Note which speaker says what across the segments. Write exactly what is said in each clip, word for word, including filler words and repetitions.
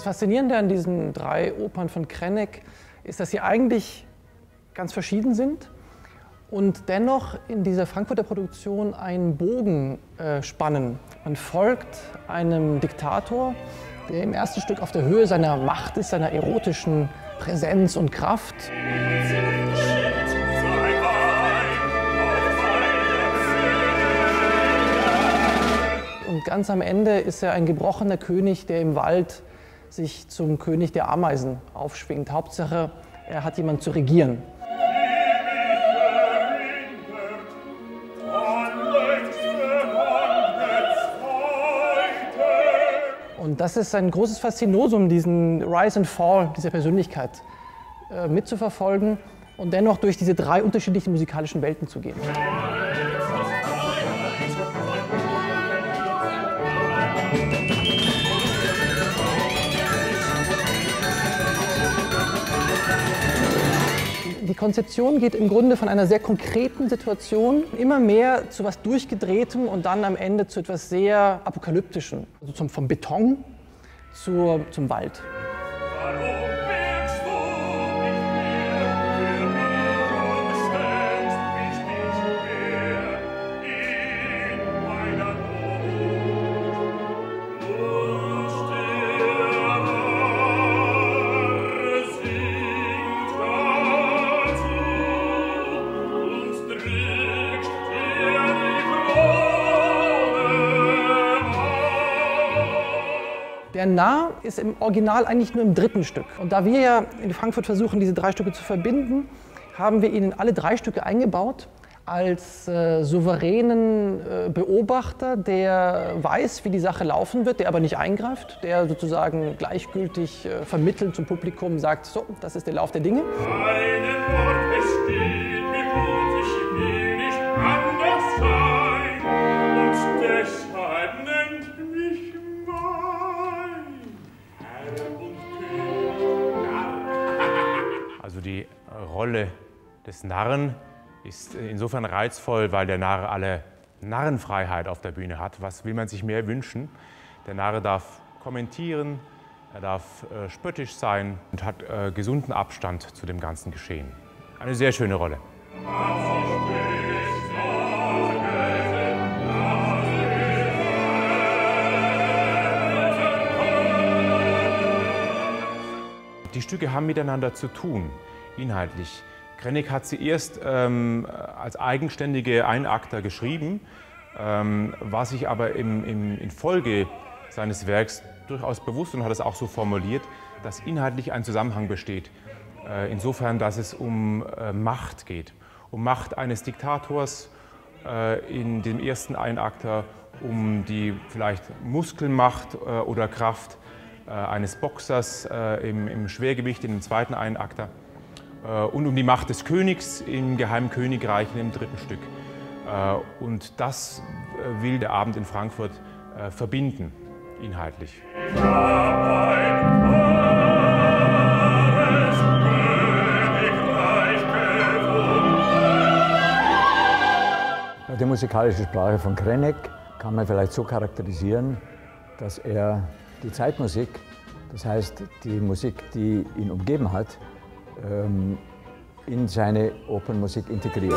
Speaker 1: Faszinierende an diesen drei Opern von Křenek ist, dass sie eigentlich ganz verschieden sind und dennoch in dieser Frankfurter Produktion einen Bogen äh, spannen. Man folgt einem Diktator, der im ersten Stück auf der Höhe seiner Macht ist, seiner erotischen Präsenz und Kraft. Und ganz am Ende ist er ein gebrochener König, der im Wald sich zum König der Ameisen aufschwingt. Hauptsache, er hat jemanden zu regieren. Und das ist ein großes Faszinosum, diesen Rise and Fall dieser Persönlichkeit äh, mitzuverfolgen und dennoch durch diese drei unterschiedlichen musikalischen Welten zu gehen. Die Konzeption geht im Grunde von einer sehr konkreten Situation immer mehr zu etwas Durchgedrehtem und dann am Ende zu etwas sehr Apokalyptischem. Also zum, vom Beton zur, zum Wald. Der Narr ist im Original eigentlich nur im dritten Stück. Und da wir ja in Frankfurt versuchen, diese drei Stücke zu verbinden, haben wir ihn in alle drei Stücke eingebaut als äh, souveränen äh, Beobachter, der weiß, wie die Sache laufen wird, der aber nicht eingreift, der sozusagen gleichgültig äh, vermittelnd zum Publikum sagt, so, das ist der Lauf der Dinge.
Speaker 2: Einen Ort besteht, mir gut, ich will nicht anders sein, und deshalb nennt mich
Speaker 3: Also die Rolle des Narren ist insofern reizvoll, weil der Narr alle Narrenfreiheit auf der Bühne hat. Was will man sich mehr wünschen? Der Narr darf kommentieren, er darf äh, spöttisch sein und hat äh, gesunden Abstand zu dem ganzen Geschehen. Eine sehr schöne Rolle. Die Stücke haben miteinander zu tun, inhaltlich. Křenek hat sie erst ähm, als eigenständige Einakter geschrieben, ähm, war sich aber im, im, in Folge seines Werks durchaus bewusst und hat es auch so formuliert, dass inhaltlich ein Zusammenhang besteht. Äh, insofern, dass es um äh, Macht geht, um Macht eines Diktators äh, in dem ersten Einakter, um die vielleicht Muskelmacht äh, oder Kraft eines Boxers äh, im, im Schwergewicht in dem zweiten Einakter äh, und um die Macht des Königs im Geheimen Königreich im dritten Stück. Äh, und das äh, will der Abend in Frankfurt äh, verbinden, inhaltlich.
Speaker 4: Die musikalische Sprache von Křenek kann man vielleicht so charakterisieren, dass er die Zeitmusik, das heißt die Musik, die ihn umgeben hat, in seine Opernmusik integriert.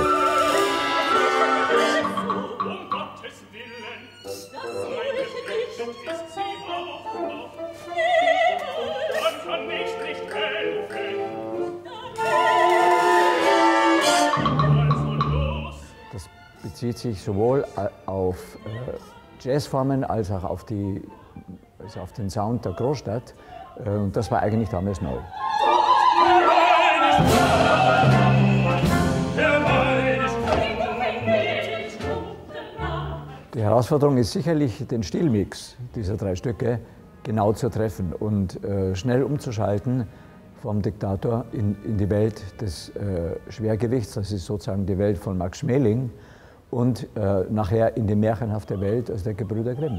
Speaker 4: Das bezieht sich sowohl auf Jazzformen als auch auf die Also auf den Sound der Großstadt, und das war eigentlich damals neu. Die Herausforderung ist sicherlich, den Stilmix dieser drei Stücke genau zu treffen und äh, schnell umzuschalten vom Diktator in, in die Welt des äh, Schwergewichts, das ist sozusagen die Welt von Max Schmeling, und äh, nachher in die märchenhafte Welt aus der Gebrüder Grimm.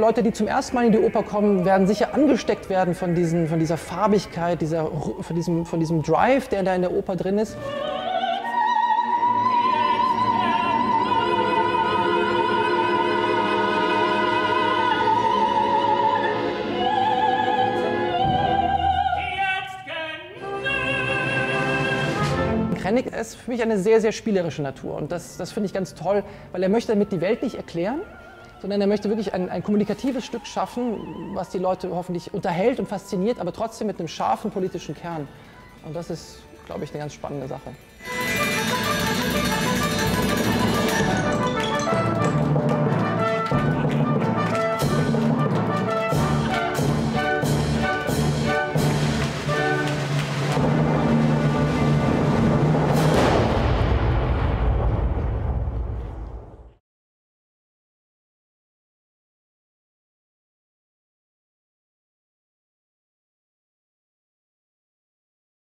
Speaker 1: Leute, die zum ersten Mal in die Oper kommen, werden sicher angesteckt werden von, diesen, von dieser Farbigkeit, dieser, von, diesem, von diesem Drive, der da in der Oper drin ist. Krennig ist für mich eine sehr, sehr spielerische Natur und das, das finde ich ganz toll, weil er möchte damit die Welt nicht erklären, sondern er möchte wirklich ein, ein kommunikatives Stück schaffen, was die Leute hoffentlich unterhält und fasziniert, aber trotzdem mit einem scharfen politischen Kern. Und das ist, glaube ich, eine ganz spannende Sache.